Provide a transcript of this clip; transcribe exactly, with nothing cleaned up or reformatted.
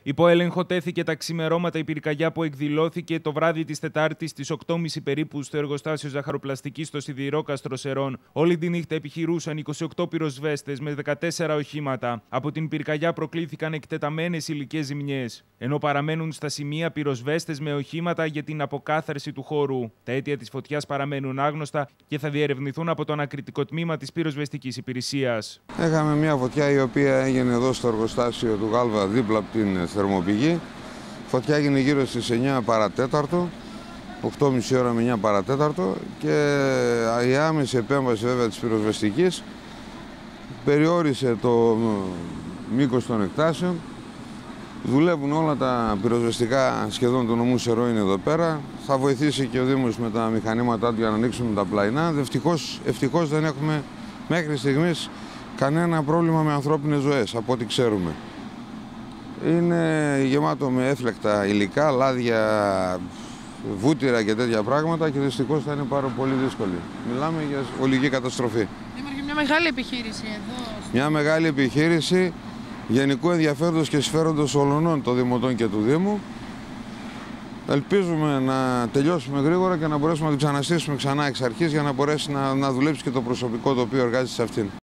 Υπό έλεγχο τέθηκε τα ξημερώματα η πυρκαγιά που εκδηλώθηκε το βράδυ της Τετάρτης στις οκτώ και μισή περίπου στο εργοστάσιο ζαχαροπλαστικής στο Σιδηρόκαστρο Σερών. Όλη τη νύχτα επιχειρούσαν είκοσι οκτώ πυροσβέστες με δεκατέσσερα οχήματα. Από την πυρκαγιά προκλήθηκαν εκτεταμένες υλικές ζημιές, ενώ παραμένουν στα σημεία πυροσβέστες με οχήματα για την αποκάθαρση του χώρου. Τα αίτια της φωτιάς παραμένουν άγνωστα και θα διερευνηθούν από το ανακριτικό τμήμα της πυροσβεστικής υπηρεσίας. Έχαμε μια φωτιά η οποία έγινε εδώ στο εργοστάσιο του Γάλβα, δίπλα από την θερμοπηγή. Η φωτιά έγινε γύρω στις εννιά παρατέταρτο, οκτώ και μισή ώρα με εννιά παρατέταρτο, και η άμεση επέμβαση βέβαια της πυροσβεστικής περιόρισε το μήκος των εκτάσεων. Δουλεύουν όλα τα πυροσβεστικά σχεδόν του νομού Σερών είναι εδώ πέρα. Θα βοηθήσει και ο Δήμος με τα μηχανήματά του για να ανοίξουν τα πλαϊνά. Ευτυχώς, ευτυχώς δεν έχουμε μέχρι στιγμής κανένα πρόβλημα με ανθρώπινες ζωές, από ό,τι ξέρουμε. Είναι γεμάτο με έφλεκτα υλικά, λάδια, βούτυρα και τέτοια πράγματα, και δυστυχώς θα είναι πάρα πολύ δύσκολη. Μιλάμε για ολική καταστροφή. Δήμαρχε, μια μεγάλη επιχείρηση εδώ. Μια μεγάλη επιχείρηση γενικού ενδιαφέροντος και συμφέροντος όλων των δημοτών και του Δήμου. Ελπίζουμε να τελειώσουμε γρήγορα και να μπορέσουμε να την ξαναστήσουμε ξανά εξ αρχής, για να μπορέσει να, να δουλέψει και το προσωπικό το οποίο εργάζεται σε αυτήν.